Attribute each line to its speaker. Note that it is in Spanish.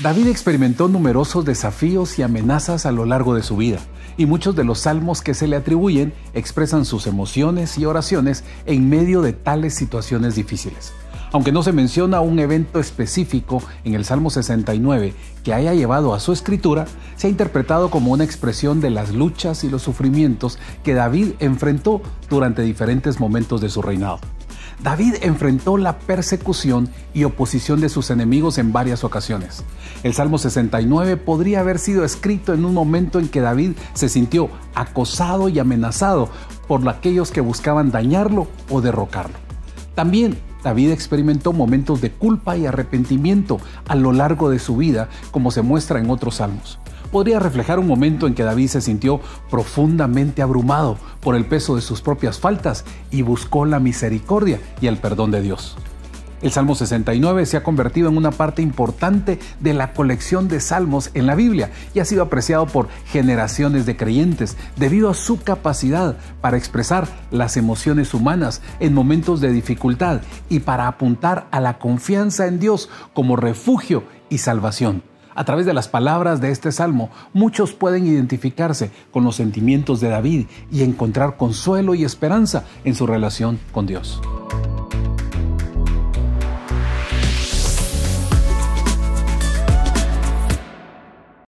Speaker 1: David experimentó numerosos desafíos y amenazas a lo largo de su vida, y muchos de los salmos que se le atribuyen expresan sus emociones y oraciones en medio de tales situaciones difíciles. Aunque no se menciona un evento específico en el Salmo 69 que haya llevado a su escritura, se ha interpretado como una expresión de las luchas y los sufrimientos que David enfrentó durante diferentes momentos de su reinado. David enfrentó la persecución y oposición de sus enemigos en varias ocasiones. El Salmo 69 podría haber sido escrito en un momento en que David se sintió acosado y amenazado por aquellos que buscaban dañarlo o derrocarlo. También David experimentó momentos de culpa y arrepentimiento a lo largo de su vida, como se muestra en otros salmos. Podría reflejar un momento en que David se sintió profundamente abrumado por el peso de sus propias faltas y buscó la misericordia y el perdón de Dios. El Salmo 69 se ha convertido en una parte importante de la colección de salmos en la Biblia y ha sido apreciado por generaciones de creyentes debido a su capacidad para expresar las emociones humanas en momentos de dificultad y para apuntar a la confianza en Dios como refugio y salvación. A través de las palabras de este salmo, muchos pueden identificarse con los sentimientos de David y encontrar consuelo y esperanza en su relación con Dios.